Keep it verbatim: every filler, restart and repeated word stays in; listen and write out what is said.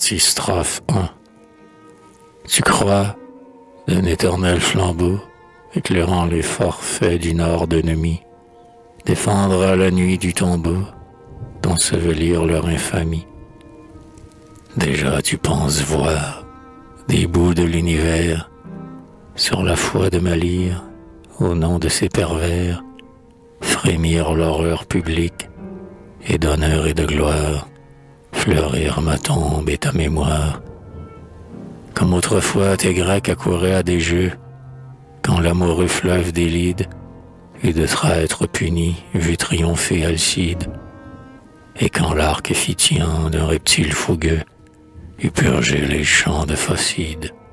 partie strophe un. Tu crois d'un éternel flambeau, éclairant les forfaits du nord d'ennemi, défendre à la nuit du tombeau, d'ensevelir leur infamie. Déjà tu penses voir des bouts de l'univers sur la foi de ma lyre, au nom de ces pervers, frémir l'horreur publique, et d'honneur et de gloire, fleurir ma tombe et ta mémoire. Comme autrefois tes Grecs accouraient à des jeux, quand l'amoureux fleuve des Lydes eut de traîtres punis, vu triompher Alcide, et quand l'arc effitien d'un reptile fougueux eut purgé les champs de Phocide.